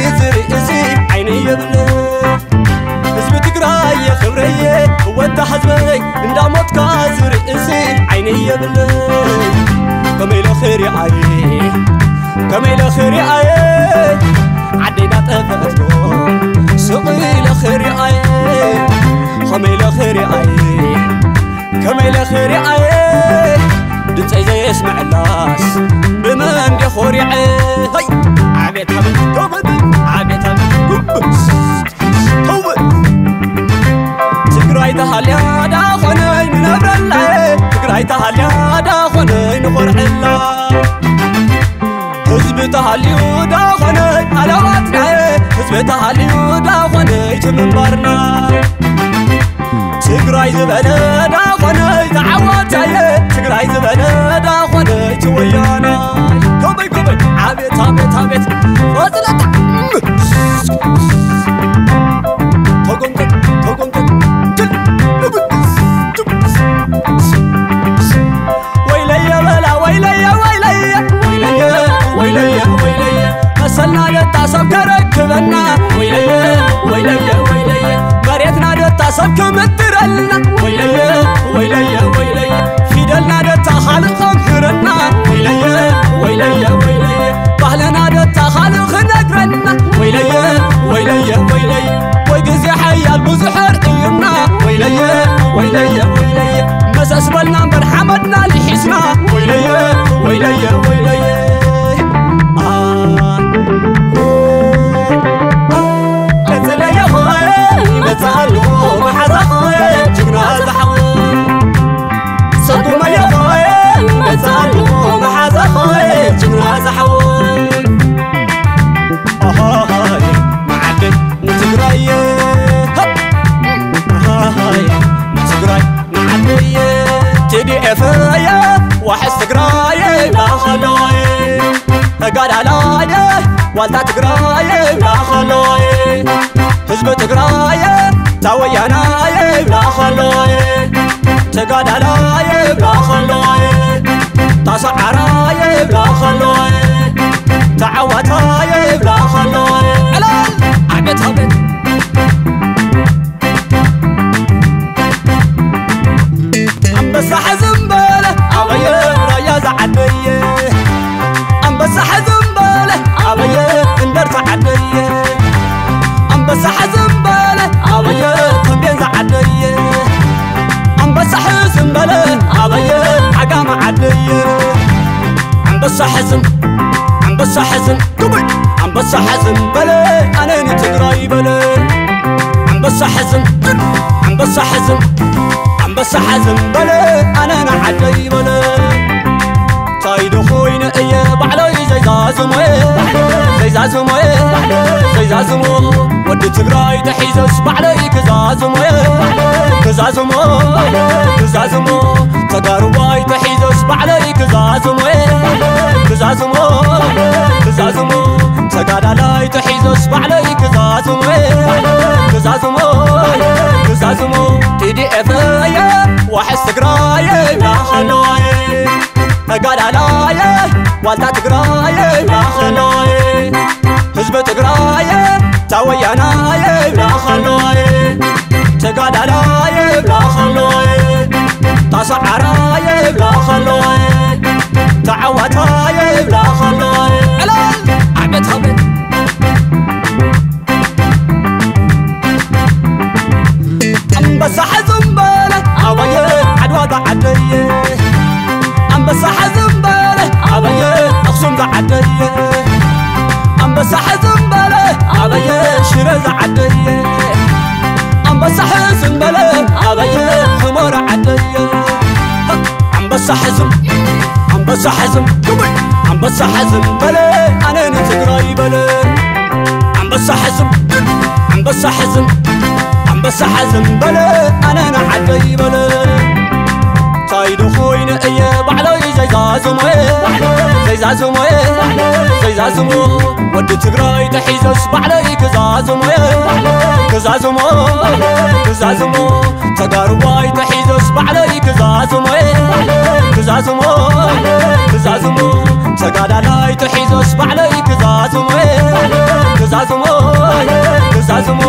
زرئسي عيني يبلي حزب تقراي خبري وانت حزبي اندا موت كازر اسي عيني يبلي كميل خيري عي كميل خيري عي عدينا طفتو سقيل خيري عي كميل خيري عي كميل خيري عي دنتي زي اسمع الناس بمن دي خوري عي هاي عبيت عبيت كوبد عبيت عبيت تقراي تهاليا دا خنين نبرلا تقراي تهاليا دا خنين خرحلا حزب تهاليو دا خنين علواتنا حزب تهاليو دا خنين تمنبرنا تقراي زبنا دا خنين تعواتاي تقراي زبنا دا خنين تويانا كوبي كوبي عبيت عبيت عبيت وصلت توقنك توقنك مسلنا للتعصب كركبنا ويلي ويلي ويلي مريتنا للتعصب كمترلنا ويلي ويلي ويلي فيدلنا للتخالق مهرنا ويلي ويلي ويلي بحلنا للتخالق نقرنا ويلي ويلي ويلي ويقزي حيا المزحر قيمنا ويلي ويلي ويلي بس اسبلنا برحمدنا لحسنا ويلي ويلي ويلي وحس تقراي لا خلوي قال علي والتا تقراي لا خلوي حزب تقراي تاوياناي لا خلوي تقال علي لا خلوي تصعراي لا خلوي تعوتاي لا خلوي علال عبيت هبت عم بس حزن باله عبيه رايا زعديه عم بس حزن باله عبيه اندرت عديه عم بس حزن باله عبيه تنبين زعديه عم بس حزن باله عبيه عقام عديه عم بس حزن عم بس حزن كبي عم بس حزن باله انا نتقراي باله عم بس حزن عم بس حزن عم بس حزن بلا أنا نعدي بلا تايدو خوين إيه بعلي زي زازمو زي زازمو زي زازمو ودي تقراي تحيزس بعلي كزازمو كزازمو كزازمو تقارواي تحيزس بعلي كزازمو كزازمو كزازمو تقادالاي تحيزس بعلي كزازمو كزازمو كزازمو تدي افايا وحس تقراي لا خلوي قال علي والتا تقراي لا خلوي حزب تقراي تاوياناي لا خلوي تقال علي لا خلوي تصعراي لا خلوي تعوتاي لا خلوي علال عبيت هبت عم بس حزن باله عبيه عدوى عديه عم بس حزن باله عبيه اقسم عديه عم بس حزن باله عبيه شرز عديه عم بس حزن باله عبيه حمار عديه عم بس حزن عم بس حزن عم بس حزن باله انا نتقراي باله عم بس حزن عم بس حزن عم بس حزن بلا أنا نعدي بلا تايدو خوين إيه بعلي زي زازمو زي زازمو زي زازمو ودي تقراي تحيزس بعلي كزازمو كزازمو كزازمو تقارواي تحيزس بعلي كزازمو كزازمو كزازمو تقادالاي تحيزس بعلي كزازمو تزازموي